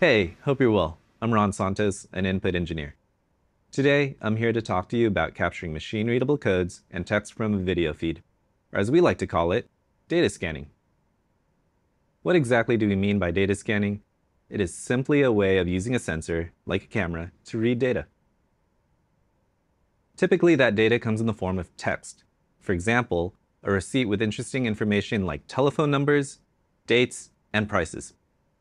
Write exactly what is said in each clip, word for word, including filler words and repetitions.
Hey, hope you're well. I'm Ron Santos, an input engineer. Today, I'm here to talk to you about capturing machine-readable codes and text from a video feed, or as we like to call it, data scanning. What exactly do we mean by data scanning? It is simply a way of using a sensor, like a camera, to read data. Typically, that data comes in the form of text. For example, a receipt with interesting information like telephone numbers, dates, and prices.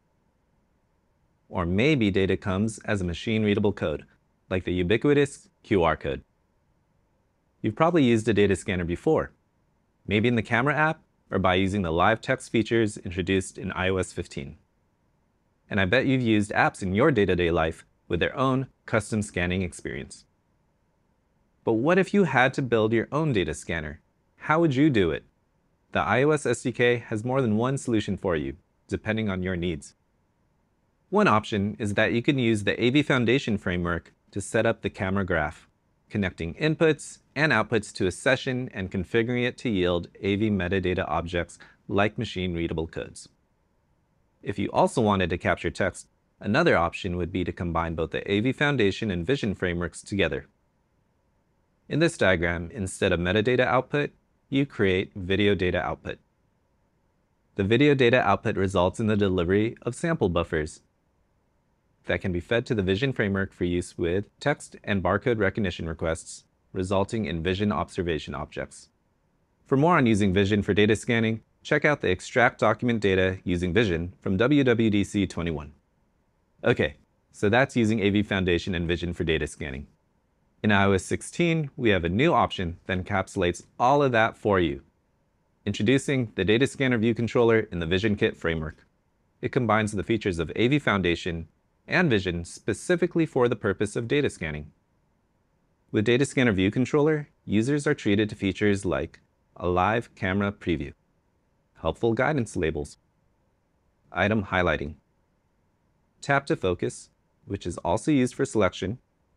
Or maybe data comes as a machine-readable code, like the ubiquitous Q R code. You've probably used a data scanner before, maybe in the camera app or by using the live text features introduced in i O S fifteen. And I bet you've used apps in your day-to-day life with their own custom scanning experience. But what if you had to build your own data scanner? How would you do it? The iOS S D K has more than one solution for you, depending on your needs. One option is that you can use the A V Foundation framework to set up the camera graph, connecting inputs and outputs to a session and configuring it to yield A V metadata objects like machine-readable codes. If you also wanted to capture text, another option would be to combine both the A V Foundation and Vision frameworks together. In this diagram, instead of metadata output, you create video data output. The video data output results in the delivery of sample buffers that can be fed to the Vision framework for use with text and barcode recognition requests, resulting in Vision observation objects. For more on using Vision for data scanning, check out the Extract Document Data using Vision from W W D C twenty-one. Okay, so that's using A V Foundation and Vision for data scanning. In i O S sixteen, we have a new option that encapsulates all of that for you. Introducing the Data Scanner View Controller in the VisionKit framework. It combines the features of A V Foundation and Vision specifically for the purpose of data scanning. With Data Scanner View Controller, users are treated to features like a live camera preview, helpful guidance labels, item highlighting, tap to focus, which is also used for selection,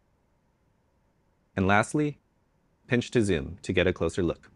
and lastly, pinch to zoom to get a closer look.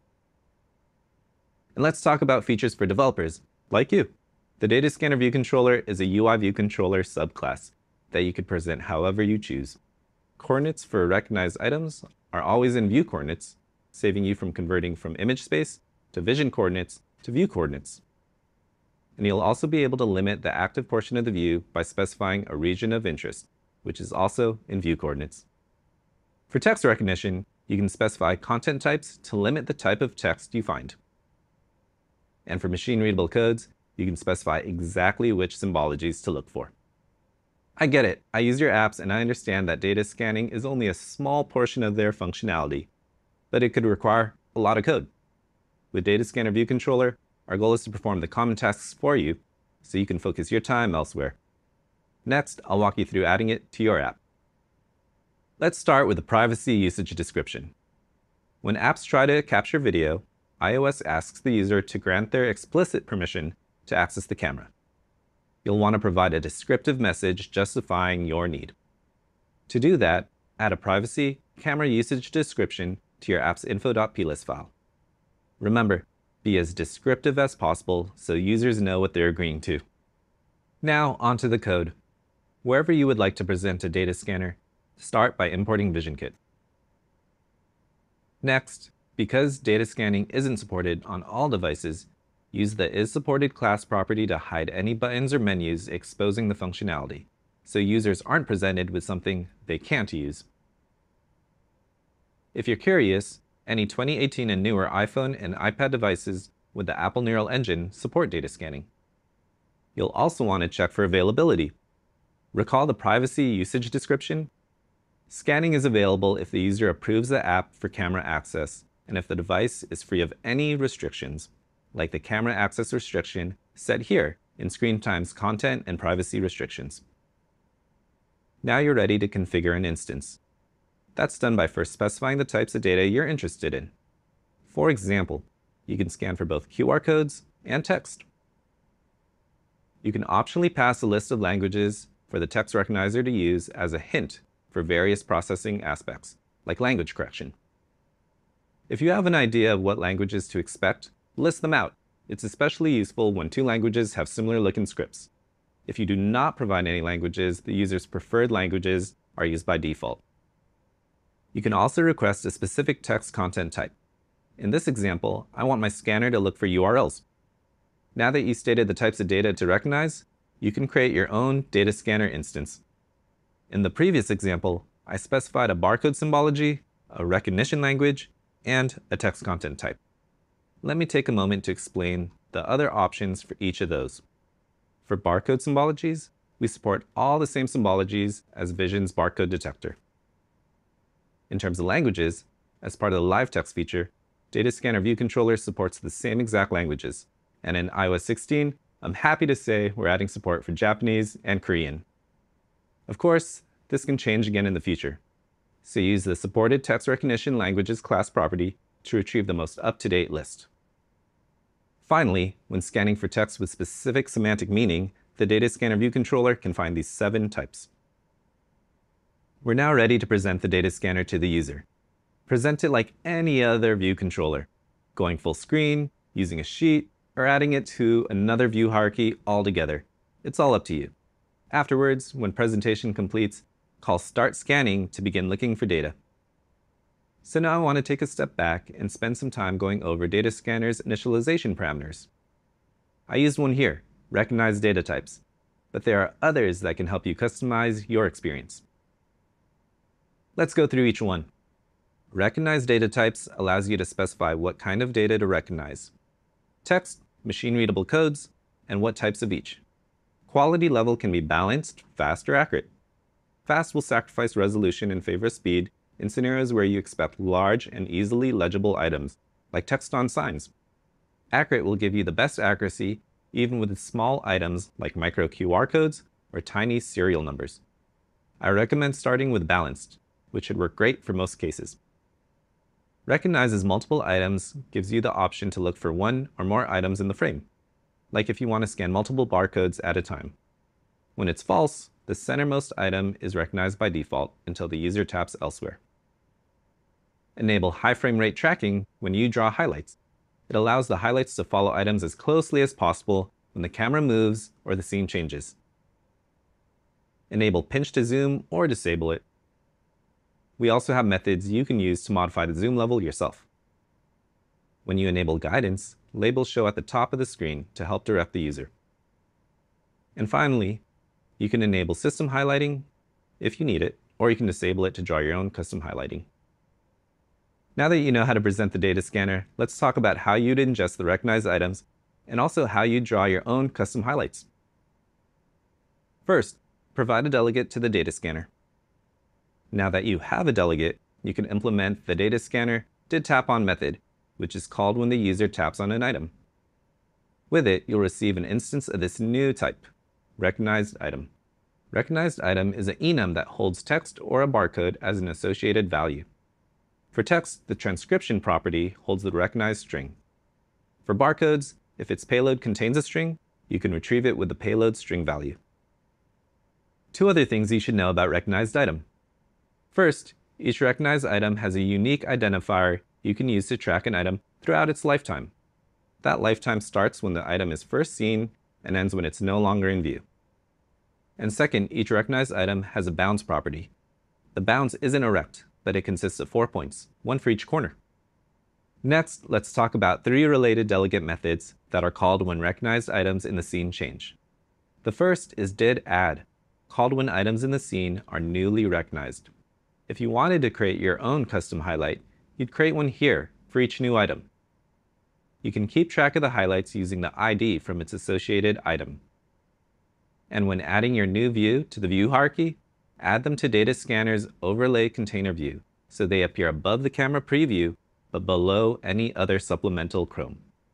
And let's talk about features for developers, like you. The Data Scanner View Controller is a U I View Controller subclass that you could present however you choose. Coordinates for recognized items are always in view coordinates, saving you from converting from image space to vision coordinates to view coordinates. And you'll also be able to limit the active portion of the view by specifying a region of interest, which is also in view coordinates. For text recognition, you can specify content types to limit the type of text you find. And for machine-readable codes, you can specify exactly which symbologies to look for. I get it. I use your apps and I understand that data scanning is only a small portion of their functionality, but it could require a lot of code. With Data Scanner View Controller, our goal is to perform the common tasks for you so you can focus your time elsewhere. Next, I'll walk you through adding it to your app. Let's start with the privacy usage description. When apps try to capture video, iOS asks the user to grant their explicit permission to access the camera. You'll want to provide a descriptive message justifying your need. To do that, add a privacy camera usage description to your app's info.plist file. Remember, be as descriptive as possible so users know what they're agreeing to. Now, onto the code. Wherever you would like to present a data scanner, start by importing VisionKit. Next, because data scanning isn't supported on all devices, use the isSupported class property to hide any buttons or menus exposing the functionality, so users aren't presented with something they can't use. If you're curious, any twenty eighteen and newer iPhone and iPad devices with the Apple Neural Engine support data scanning. You'll also want to check for availability. Recall the privacy usage description? Scanning is available if the user approves the app for camera access and if the device is free of any restrictions, like the camera access restriction set here in Screen Time's content and privacy restrictions. Now you're ready to configure an instance. That's done by first specifying the types of data you're interested in. For example, you can scan for both Q R codes and text. You can optionally pass a list of languages for the text recognizer to use as a hint for various processing aspects, like language correction. If you have an idea of what languages to expect, list them out. It's especially useful when two languages have similar looking scripts. If you do not provide any languages, the user's preferred languages are used by default. You can also request a specific text content type. In this example, I want my scanner to look for U R Ls. Now that you stated the types of data to recognize, you can create your own data scanner instance. In the previous example, I specified a barcode symbology, a recognition language, and a text content type. Let me take a moment to explain the other options for each of those. For barcode symbologies, we support all the same symbologies as Vision's barcode detector. In terms of languages, as part of the live text feature, Data Scanner View Controller supports the same exact languages. And in i O S sixteen, I'm happy to say we're adding support for Japanese and Korean. Of course, this can change again in the future. So use the Supported Text Recognition Languages class property to retrieve the most up-to-date list. Finally, when scanning for text with specific semantic meaning, the Data Scanner View Controller can find these seven types. We're now ready to present the data scanner to the user. Present it like any other view controller, going full screen, using a sheet, or adding it to another view hierarchy altogether. It's all up to you. Afterwards, when presentation completes, call Start Scanning to begin looking for data. So now I want to take a step back and spend some time going over Data Scanner's initialization parameters. I used one here, Recognize Data Types, but there are others that can help you customize your experience. Let's go through each one. Recognize Data Types allows you to specify what kind of data to recognize. Text, machine-readable codes, and what types of each. Quality level can be balanced, fast, or accurate. Fast will sacrifice resolution in favor of speed in scenarios where you expect large and easily legible items, like text on signs. Accurate will give you the best accuracy even with small items like micro Q R codes or tiny serial numbers. I recommend starting with balanced, which should work great for most cases. Recognizes multiple items gives you the option to look for one or more items in the frame, like if you want to scan multiple barcodes at a time. When it's false, the centermost item is recognized by default until the user taps elsewhere. Enable high frame rate tracking when you draw highlights. It allows the highlights to follow items as closely as possible when the camera moves or the scene changes. Enable pinch to zoom or disable it. We also have methods you can use to modify the zoom level yourself. When you enable guidance, labels show at the top of the screen to help direct the user. And finally, you can enable system highlighting if you need it, or you can disable it to draw your own custom highlighting. Now that you know how to present the data scanner, let's talk about how you'd ingest the recognized items and also how you draw your own custom highlights. First, provide a delegate to the data scanner. Now that you have a delegate, you can implement the data scanner did tap on method, which is called when the user taps on an item. With it, you'll receive an instance of this new type, recognized item. Recognized item is an enum that holds text or a barcode as an associated value. For text, the transcription property holds the recognized string. For barcodes, if its payload contains a string, you can retrieve it with the payload string value. Two other things you should know about recognized item. First, each recognized item has a unique identifier you can use to track an item throughout its lifetime. That lifetime starts when the item is first seen and ends when it's no longer in view. And second, each recognized item has a bounds property. The bounds isn't a rect, but it consists of four points, one for each corner. Next, let's talk about three related delegate methods that are called when recognized items in the scene change. The first is did add, called when items in the scene are newly recognized. If you wanted to create your own custom highlight, you'd create one here for each new item. You can keep track of the highlights using the I D from its associated item. And when adding your new view to the view hierarchy, add them to Data Scanner's overlay container view so they appear above the camera preview but below any other supplemental Chrome.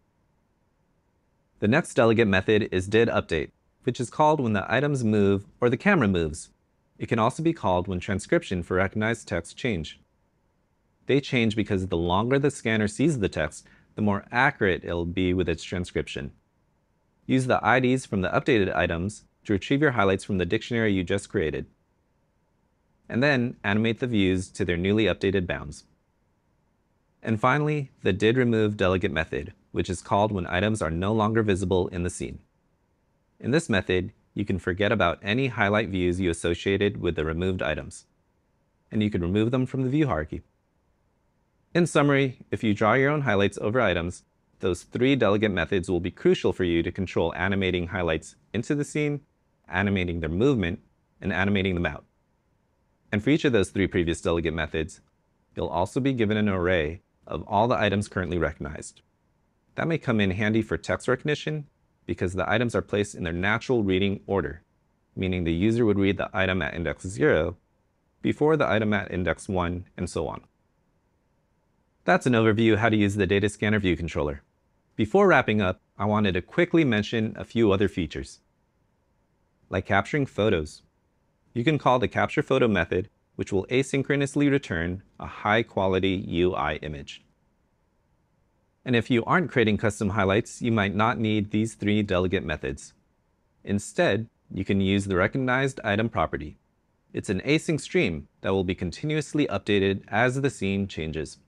The next delegate method is did update, which is called when the items move or the camera moves. It can also be called when transcription for recognized text change. They change because the longer the scanner sees the text, the more accurate it'll be with its transcription. Use the I Ds from the updated items to retrieve your highlights from the dictionary you just created. And then animate the views to their newly updated bounds. And finally, the did remove delegate method, which is called when items are no longer visible in the scene. In this method, you can forget about any highlight views you associated with the removed items, and you can remove them from the view hierarchy. In summary, if you draw your own highlights over items, those three delegate methods will be crucial for you to control animating highlights into the scene, animating their movement, and animating them out. And for each of those three previous delegate methods, you'll also be given an array of all the items currently recognized. That may come in handy for text recognition because the items are placed in their natural reading order, meaning the user would read the item at index zero before the item at index one, and so on. That's an overview of how to use the Data Scanner View Controller. Before wrapping up, I wanted to quickly mention a few other features, like capturing photos. You can call the capture photo method, which will asynchronously return a high-quality U I image. And if you aren't creating custom highlights, you might not need these three delegate methods. Instead, you can use the recognized item property. It's an async stream that will be continuously updated as the scene changes.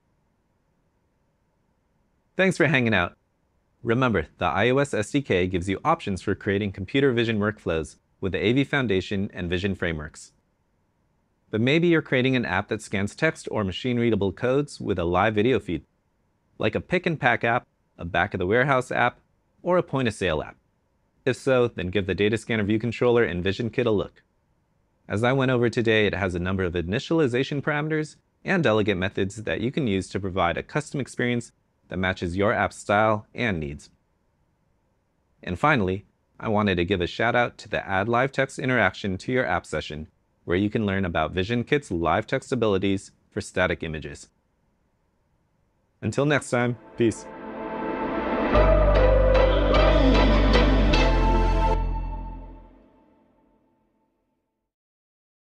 Thanks for hanging out. Remember, the iOS S D K gives you options for creating computer vision workflows with the A V Foundation and Vision frameworks. But maybe you're creating an app that scans text or machine-readable codes with a live video feed, like a pick and pack app, a back-of-the-warehouse app, or a point-of-sale app. If so, then give the Data Scanner View Controller in VisionKit a look. As I went over today, it has a number of initialization parameters and delegate methods that you can use to provide a custom experience that matches your app's style and needs. And finally, I wanted to give a shout out to the Add Live Text interaction to your app session, where you can learn about VisionKit's live text abilities for static images. Until next time, peace.